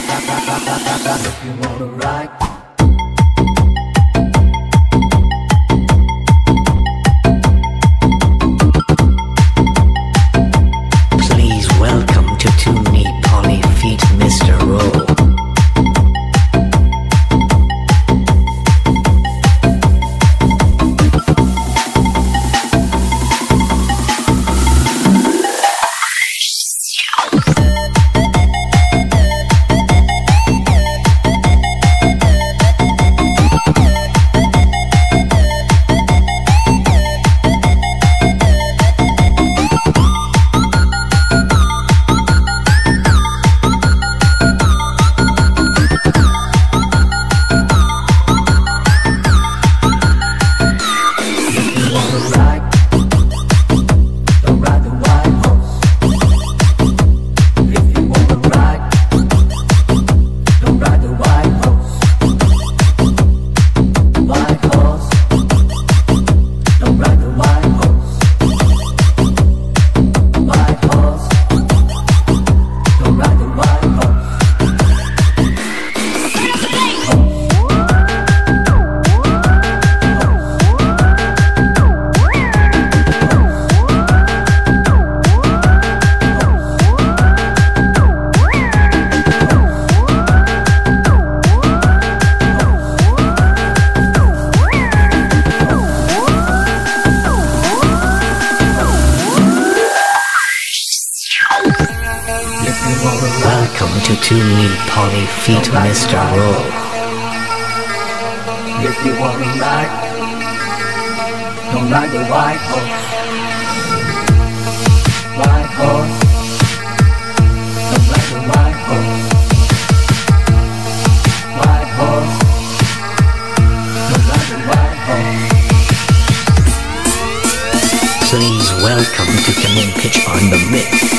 If you wanna ride. Please welcome to Tooney Polly Feet Mr. Roll. Welcome to Tooney Polly Feet Mr. Roll. If you wanna ride, don't ride the white horse. White horse, don't ride the white horse. White horse, don't ride the white horse. Please welcome to Come and Pitch on the Mix.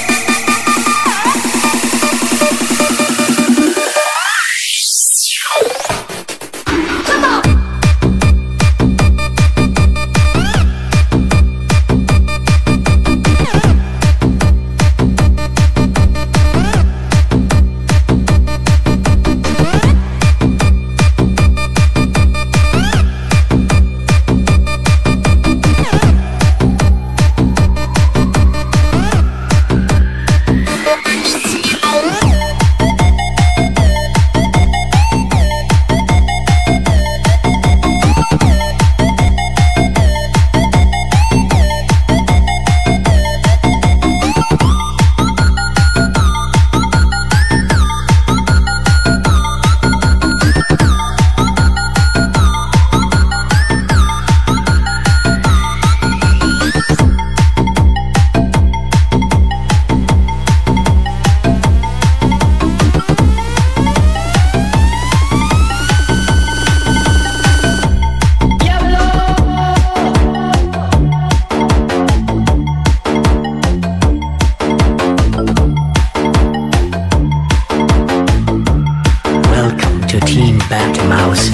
To Team Bat Mouse.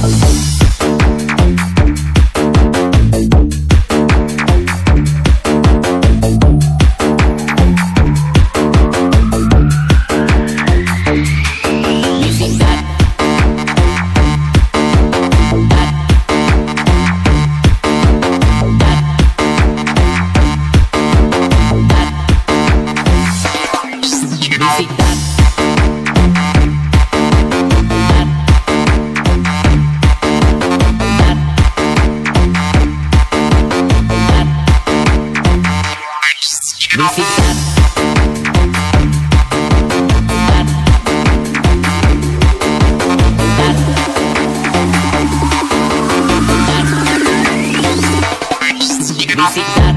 Music